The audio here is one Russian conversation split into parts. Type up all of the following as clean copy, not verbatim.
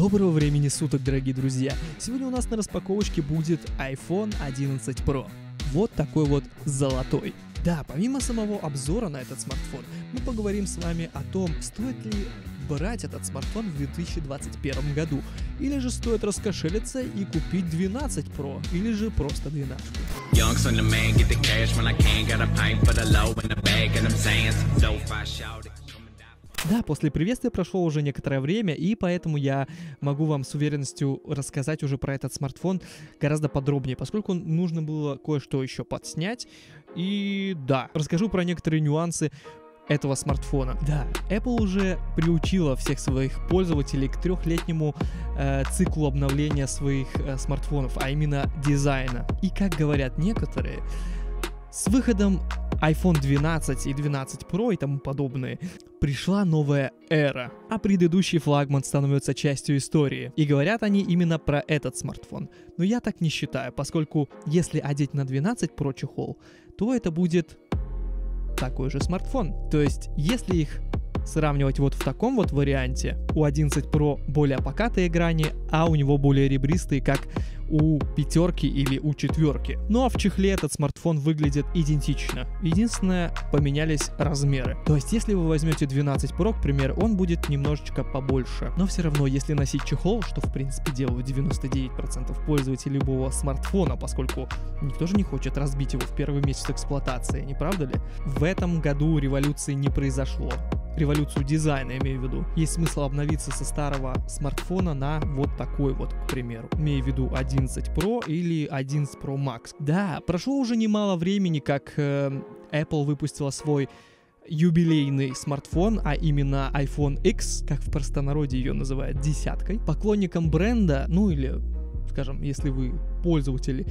Доброго времени суток, дорогие друзья! Сегодня у нас на распаковочке будет iPhone 11 Pro. Вот такой вот золотой. Да, помимо самого обзора на этот смартфон, мы поговорим с вами о том, стоит ли брать этот смартфон в 2021 году, или же стоит раскошелиться и купить 12 Pro, или же просто 12. Да, после приветствия прошло уже некоторое время, и поэтому я могу вам с уверенностью рассказать уже про этот смартфон гораздо подробнее, поскольку нужно было кое-что еще подснять. И да, расскажу про некоторые нюансы этого смартфона. Да, Apple уже приучила всех своих пользователей к трехлетнему циклу обновления своих смартфонов, а именно дизайна. И как говорят некоторые, с выходом iPhone 12 и 12 Pro и тому подобное пришла новая эра, а предыдущий флагман становится частью истории. И говорят они именно про этот смартфон. Но я так не считаю, поскольку если одеть на 12 Pro чехол, то это будет такой же смартфон. То есть, если их сравнивать вот в таком вот варианте, у 11 Pro более покатые грани, а у него более ребристые, как у пятерки или у четверки. Ну а в чехле этот смартфон выглядит идентично. Единственное, поменялись размеры. То есть, если вы возьмете 12 Pro, к примеру, он будет немножечко побольше. Но все равно, если носить чехол, что в принципе делают 99% пользователей любого смартфона, поскольку никто же не хочет разбить его в первый месяц эксплуатации, не правда ли? В этом году революции не произошло. Революцию дизайна, имею в виду. Есть смысл обновиться со старого смартфона на вот такой вот, к примеру. Имею в виду 11 Pro или 11 Pro Max. Да, прошло уже немало времени, как Apple выпустила свой юбилейный смартфон, а именно iPhone X, как в простонародье ее называют, десяткой. Поклонникам бренда, ну или, скажем, если вы пользователи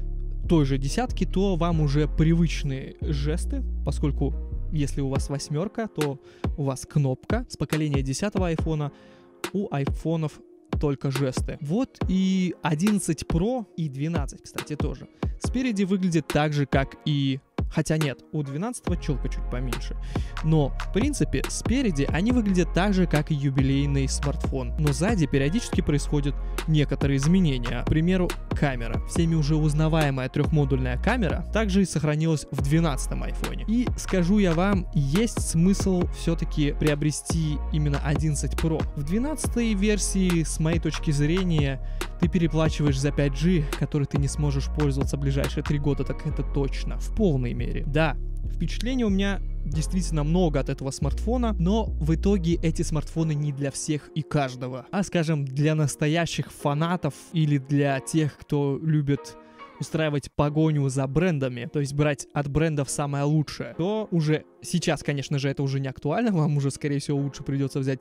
той же десятки, то вам уже привычные жесты, поскольку если у вас восьмерка, то у вас кнопка. С поколения 10-го айфона у айфонов только жесты. Вот и 11 Pro и 12, кстати, тоже. Спереди выглядит так же, как и... Хотя нет, у 12-го челка чуть поменьше. Но, в принципе, спереди они выглядят так же, как и юбилейный смартфон. Но сзади периодически происходят некоторые изменения. К примеру, камера. Всеми уже узнаваемая трехмодульная камера также и сохранилась в 12-м айфоне. И скажу я вам, есть смысл все-таки приобрести именно 11 Pro. В 12-й версии, с моей точки зрения, ты переплачиваешь за 5G, который ты не сможешь пользоваться в ближайшие 3 года, так это точно, в полной мере. Да, впечатлений у меня действительно много от этого смартфона, но в итоге эти смартфоны не для всех и каждого, а, скажем, для настоящих фанатов или для тех, кто любит устраивать погоню за брендами, то есть брать от брендов самое лучшее, то уже сейчас, конечно же, это уже не актуально, вам уже, скорее всего, лучше придется взять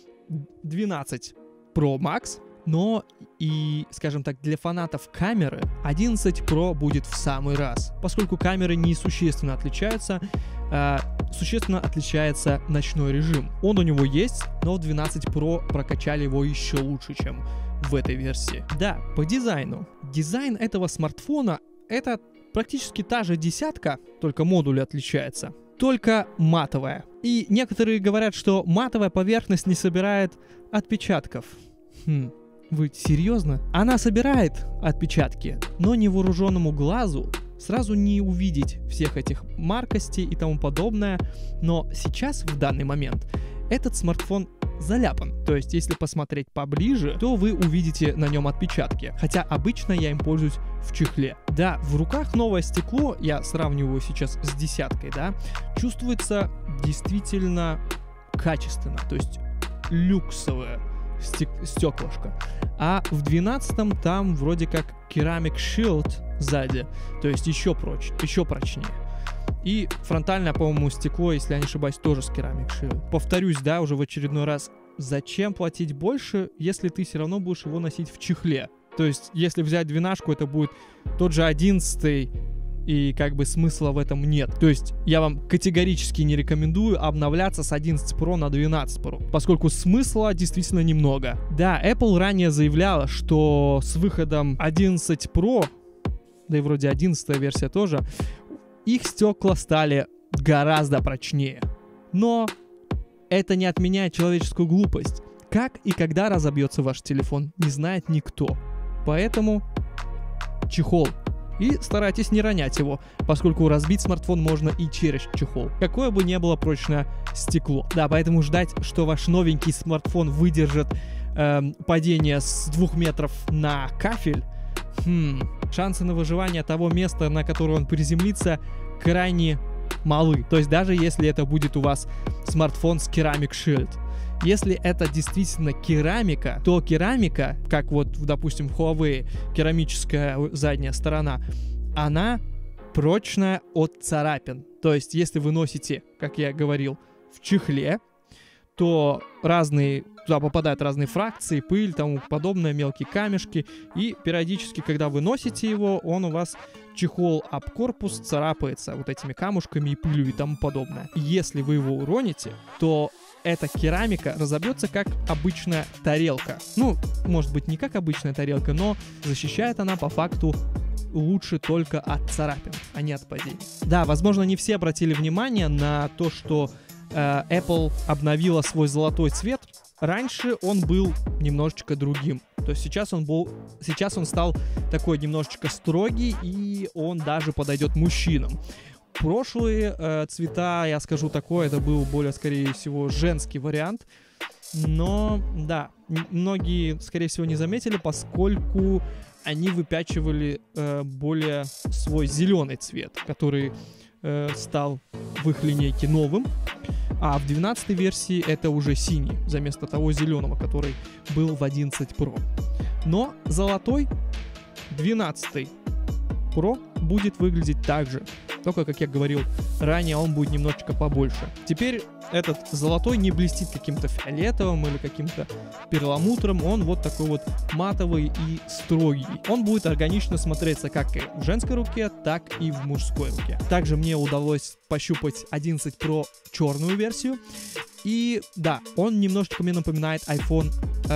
12 Pro Max, но и, скажем так, для фанатов камеры 11 Pro будет в самый раз, поскольку камеры несущественно отличаются, существенно отличается ночной режим. Он у него есть, но в 12 Pro прокачали его еще лучше, чем в этой версии. Да, по дизайну. Дизайн этого смартфона — это практически та же десятка, только модуль отличается, только матовая. И некоторые говорят, что матовая поверхность не собирает отпечатков. Вы серьезно? Она собирает отпечатки, но невооруженному глазу сразу не увидеть всех этих маркостей и тому подобное. Но сейчас, в данный момент, этот смартфон заляпан. То есть, если посмотреть поближе, то вы увидите на нем отпечатки. Хотя обычно я им пользуюсь в чехле. Да, в руках новое стекло, я сравниваю сейчас с десяткой, да, чувствуется действительно качественно, то есть люксовое стеклышко. А в 12-м там вроде как Ceramic Shield сзади, то есть еще прочнее. И фронтальное, по-моему, стекло, если я не ошибаюсь, тоже с Ceramic Shield. Повторюсь, да, уже в очередной раз, зачем платить больше, если ты все равно будешь его носить в чехле? То есть, если взять 12-ку, это будет тот же 11-й, и как бы смысла в этом нет. То есть я вам категорически не рекомендую обновляться с 11 Pro на 12 Pro, поскольку смысла действительно немного. Да, Apple ранее заявляла, что с выходом 11 Pro, да и вроде 11 версия тоже, их стекла стали гораздо прочнее. Но это не отменяет человеческую глупость. Как и когда разобьется ваш телефон, не знает никто. Поэтому чехол. И старайтесь не ронять его, поскольку разбить смартфон можно и через чехол, какое бы ни было прочное стекло. Да, поэтому ждать, что ваш новенький смартфон выдержит падение с 2 метров на кафель, шансы на выживание того места, на которое он приземлится, крайне малы. То есть даже если это будет у вас смартфон с Ceramic Shield. Если это действительно керамика, то керамика, как вот, допустим, в Huawei, керамическая задняя сторона, она прочная от царапин. То есть если вы носите, как я говорил, в чехле, то туда попадают разные фракции, пыль, тому подобное, мелкие камешки, и периодически, когда вы носите его, он у вас чехол об корпус царапается вот этими камушками и пылью и тому подобное. Если вы его уроните, то эта керамика разобьется как обычная тарелка. Ну, может быть, не как обычная тарелка, но защищает она по факту лучше только от царапин, а не от падений. Да, возможно, не все обратили внимание на то, что Apple обновила свой золотой цвет. Раньше он был немножечко другим. То есть сейчас он стал такой немножечко строгий, и он даже подойдет мужчинам. Прошлые цвета, я скажу такое, это был более, скорее всего, женский вариант. Но, да, многие, скорее всего, не заметили, поскольку они выпячивали более свой зеленый цвет, который стал в их линейке новым. А в 12-й версии это уже синий, вместо того зеленого, который был в 11 Pro. Но золотой 12 Pro будет выглядеть так же. Только, как я говорил ранее, он будет немножечко побольше. Теперь этот золотой не блестит каким-то фиолетовым или каким-то перламутром. Он вот такой вот матовый и строгий. Он будет органично смотреться как и в женской руке, так и в мужской руке. Также мне удалось пощупать 11 Pro черную версию. И да, он немножечко мне напоминает iPhone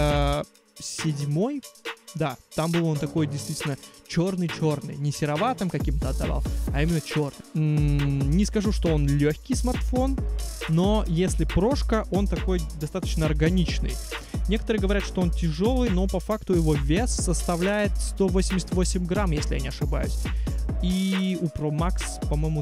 7. Да, там был он такой действительно черный-черный, не сероватым каким-то отдавал, а именно черный. Не скажу, что он легкий смартфон, но если прошка, он такой достаточно органичный. Некоторые говорят, что он тяжелый, но по факту его вес составляет 188 грамм, если я не ошибаюсь. И у Pro Max, по-моему,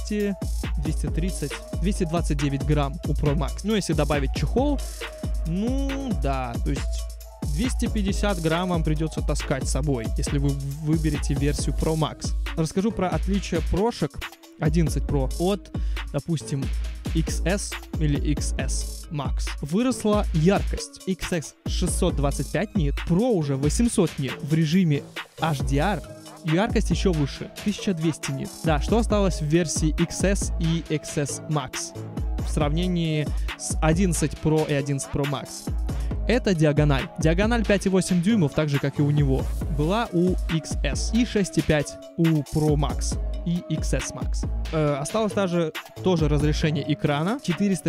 229 грамм у Pro Max. Ну, если добавить чехол, ну да, то есть 250 грамм вам придется таскать с собой, если вы выберете версию Pro Max. Расскажу про отличие прошек 11 Pro от, допустим, XS или XS Max. Выросла яркость. XS 625 нит, Pro уже 800 нит. В режиме HDR яркость еще выше, 1200 нит. Да, что осталось в версии XS и XS Max в сравнении с 11 Pro и 11 Pro Max? Это диагональ. Диагональ 5,8 дюймов, так же, как и у него, была у XS. И 6,5 у Pro Max и XS Max. Осталось тоже разрешение экрана.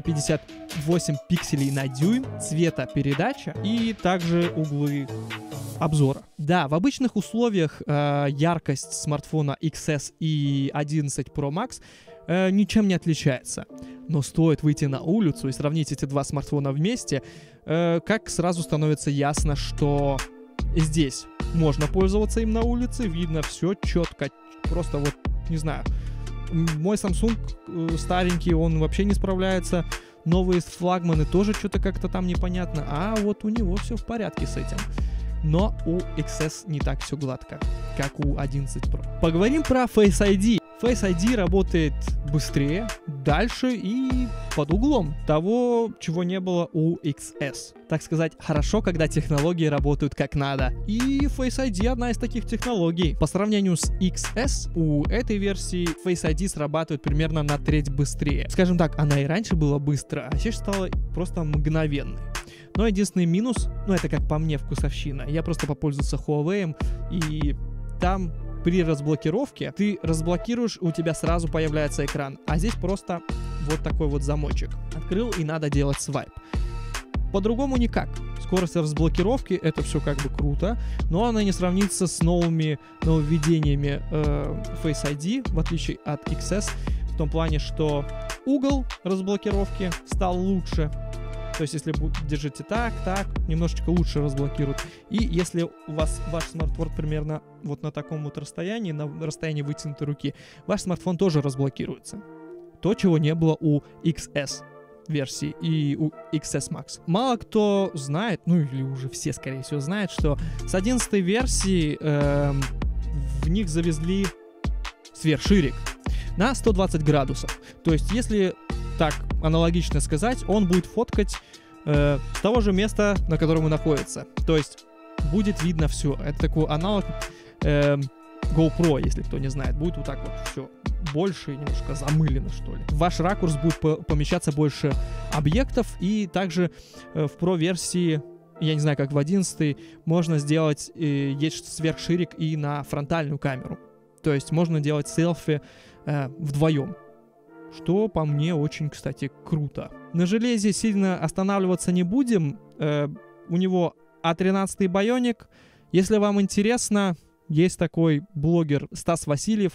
458 пикселей на дюйм, цветопередача и также углы обзора. Да, в обычных условиях яркость смартфона XS и 11 Pro Max ничем не отличается. Но стоит выйти на улицу и сравнить эти два смартфона вместе, как сразу становится ясно, что здесь можно пользоваться им на улице, видно все четко, просто вот, не знаю, мой Samsung старенький, он вообще не справляется, новые флагманы тоже что-то как-то там непонятно, а вот у него все в порядке с этим. Но у XS не так все гладко, как у 11 Pro. Поговорим про Face ID. Face ID работает быстрее, дальше и под углом того, чего не было у XS. Так сказать, хорошо, когда технологии работают как надо. И Face ID одна из таких технологий. По сравнению с XS, у этой версии Face ID срабатывает примерно на треть быстрее. Скажем так, она и раньше была быстро, а сейчас стала просто мгновенной. Но единственный минус, это как по мне вкусовщина. Я просто попользовался Huawei, и там при разблокировке ты разблокируешь, у тебя сразу появляется экран. А здесь просто вот такой вот замочек. Открыл, и надо делать свайп. По-другому никак. Скорость разблокировки, это все как бы круто, но она не сравнится с нововведениями Face ID, в отличие от XS, в том плане, что угол разблокировки стал лучше, То есть, если держите так, немножечко лучше разблокирует. И если у вас ваш смартфон примерно вот на таком вот расстоянии, на расстоянии вытянутой руки, ваш смартфон тоже разблокируется. То, чего не было у XS версии и у XS Max. Мало кто знает, ну или уже все, скорее всего, знают, что с 11 версии в них завезли сверхширик на 120 градусов. То есть, если так аналогично сказать, он будет фоткать с того же места, на котором он находится. То есть, будет видно все. Это такой аналог GoPro, если кто не знает. Будет вот так вот все больше, немножко замылено, что ли. В ваш ракурс будет помещаться больше объектов, и также в Pro-версии, я не знаю, как в 11, можно сделать, есть сверхширик и на фронтальную камеру. То есть можно делать селфи вдвоем, что по мне очень, кстати, круто. На железе сильно останавливаться не будем. У него A13 Bionic. Если вам интересно, есть такой блогер Стас Васильев.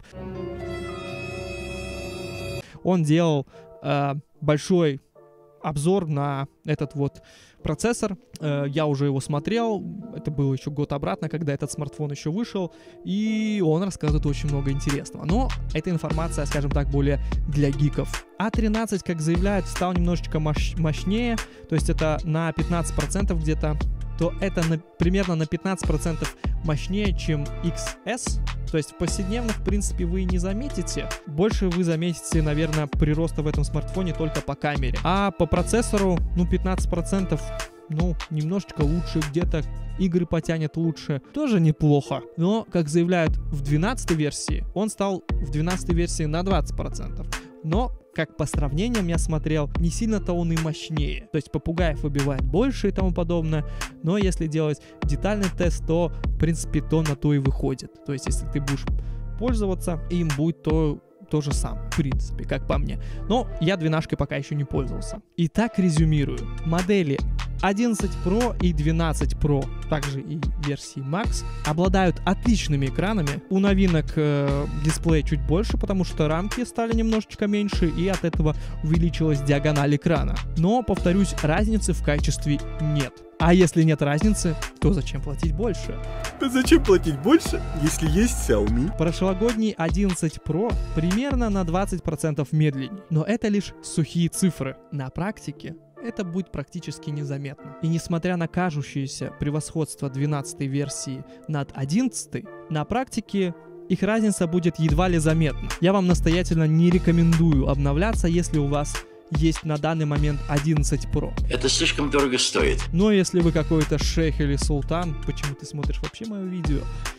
Он делал большой обзор на этот вот процессор. Я уже его смотрел. Это было еще год обратно, когда этот смартфон еще вышел. И он рассказывает очень много интересного. Но эта информация, скажем так, более для гиков. A13, как заявляют, стал немножечко мощнее. То есть это на 15% где-то. То это примерно на 15% мощнее, чем XS. То есть повседневно, в принципе, вы не заметите. Больше вы заметите, наверное, прироста в этом смартфоне только по камере. А по процессору, 15%, немножечко лучше, где-то игры потянет лучше. Тоже неплохо. Но, как заявляют в 12 версии, он стал в 12 версии на 20%. Но, как по сравнениям я смотрел, не сильно-то он и мощнее. То есть попугаев выбивает больше и тому подобное. Но если делать детальный тест, то, в принципе, то на то и выходит. То есть если ты будешь пользоваться, им будет то же самое, в принципе, как по мне. Но я 12-кой пока еще не пользовался. Итак, резюмирую. Модели 11 Pro и 12 Pro, также и версии Max, обладают отличными экранами. У новинок дисплей чуть больше, потому что рамки стали немножечко меньше, и от этого увеличилась диагональ экрана. Но, повторюсь, разницы в качестве нет. А если нет разницы, то зачем платить больше? Да зачем платить больше, если есть Xiaomi? Прошлогодний 11 Pro примерно на 20% медленнее. Но это лишь сухие цифры. На практике это будет практически незаметно. И несмотря на кажущееся превосходство 12 версии над 11, на практике их разница будет едва ли заметна. Я вам настоятельно не рекомендую обновляться, если у вас есть на данный момент 11 Pro. Это слишком дорого стоит. Но если вы какой-то шейх или султан, почему ты смотришь вообще мое видео?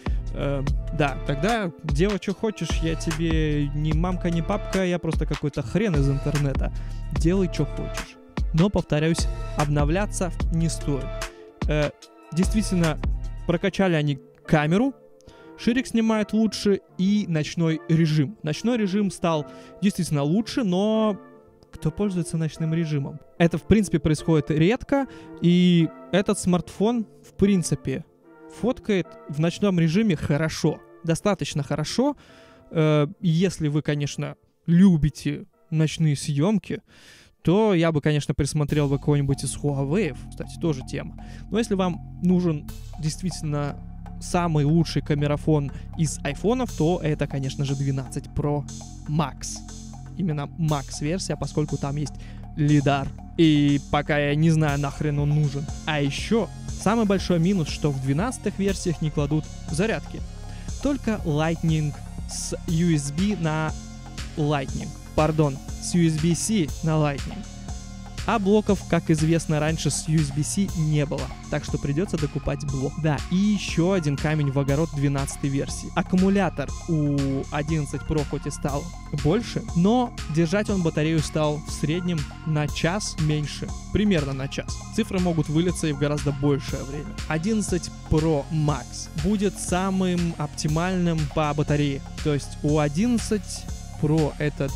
Да, тогда делай, что хочешь, я тебе ни мамка, ни папка, я просто какой-то хрен из интернета. Делай, что хочешь. Но, повторяюсь, обновляться не стоит. Действительно, прокачали они камеру, ширик снимает лучше и ночной режим. Ночной режим стал действительно лучше, но кто пользуется ночным режимом? Это, в принципе, происходит редко, и этот смартфон, в принципе, фоткает в ночном режиме хорошо. Достаточно хорошо. Если вы, конечно, любите ночные съемки, то я бы, конечно, присмотрел бы кого-нибудь из Huawei. Кстати, тоже тема. Но если вам нужен действительно самый лучший камерафон из айфонов, то это, конечно же, 12 Pro Max. Именно Max-версия, поскольку там есть лидар. И пока я не знаю, нахрен он нужен. А еще самый большой минус, что в 12 версиях не кладут зарядки. Только Lightning с USB на Lightning. Пардон, с USB-C на Lightning. А блоков, как известно, раньше с USB-C не было, так что придется докупать блок. Да, и еще один камень в огород 12 версии. Аккумулятор у 11 Pro хоть и стал больше, но держать он батарею стал в среднем на час меньше. Примерно на час. Цифры могут вылиться и в гораздо большее время. 11 Pro Max будет самым оптимальным по батарее. То есть у 11 Pro это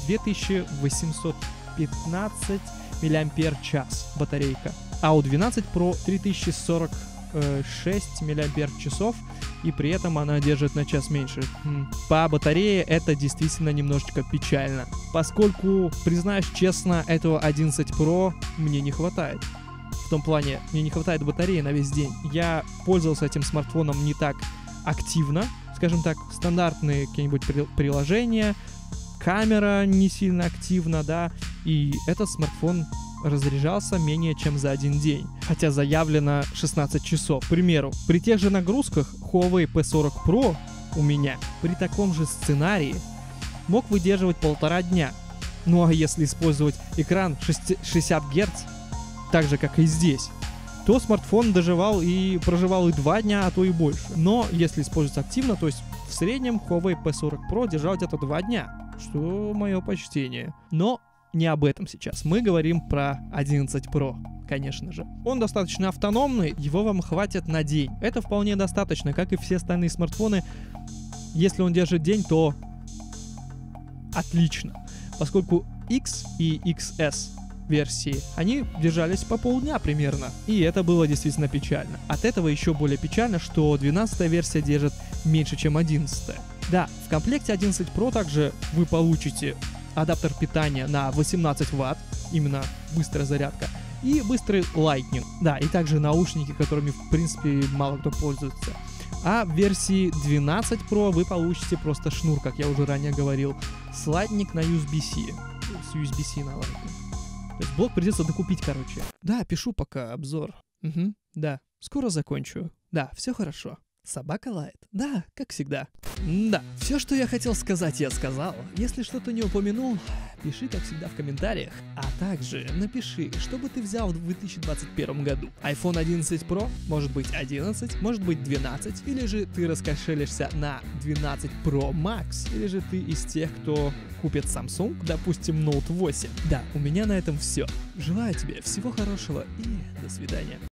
2815 мАч батарейка, а у 12 Pro 3046 мАч, и при этом она держит на час меньше. По батарее это действительно немножечко печально, поскольку, признаюсь честно, этого 11 Pro мне не хватает. В том плане, мне не хватает батареи на весь день. Я пользовался этим смартфоном не так активно, скажем так, стандартные какие-нибудь приложения, камера не сильно активна, да, и этот смартфон разряжался менее чем за один день, хотя заявлено 16 часов. К примеру, при тех же нагрузках Huawei P40 Pro у меня при таком же сценарии мог выдерживать 1,5 дня. Ну а если использовать экран 60 Гц, так же как и здесь, то смартфон проживал и 2 дня, а то и больше. Но если использовать активно, то есть в среднем Huawei P40 Pro держал где-то 2 дня, что мое почтение. Но не об этом сейчас. Мы говорим про 11 Pro, конечно же. Он достаточно автономный, его вам хватит на день. Это вполне достаточно, как и все остальные смартфоны. Если он держит день, то отлично. Поскольку X и XS версии, они держались по полдня примерно. И это было действительно печально. От этого еще более печально, что 12-я версия держит меньше, чем 11-я. Да, в комплекте 11 Pro также вы получите адаптер питания на 18 Вт, именно быстрая зарядка, и быстрый Lightning. Да, и также наушники, которыми в принципе мало кто пользуется. А в версии 12 Pro вы получите просто шнур, как я уже ранее говорил, с Lightning на USB-C. С USB-C на Lightning. То есть блок придется докупить, короче. Да, пишу пока обзор. Угу, да, скоро закончу. Да, все хорошо. Собака лает. Да, как всегда. Да, все, что я хотел сказать, я сказал. Если что-то не упомянул, пиши, как всегда, в комментариях. А также напиши, что бы ты взял в 2021 году. iPhone 11 Pro, может быть 11, может быть 12, или же ты раскошелишься на 12 Pro Max, или же ты из тех, кто купит Samsung, допустим, Note 8. Да, у меня на этом все. Желаю тебе всего хорошего и до свидания.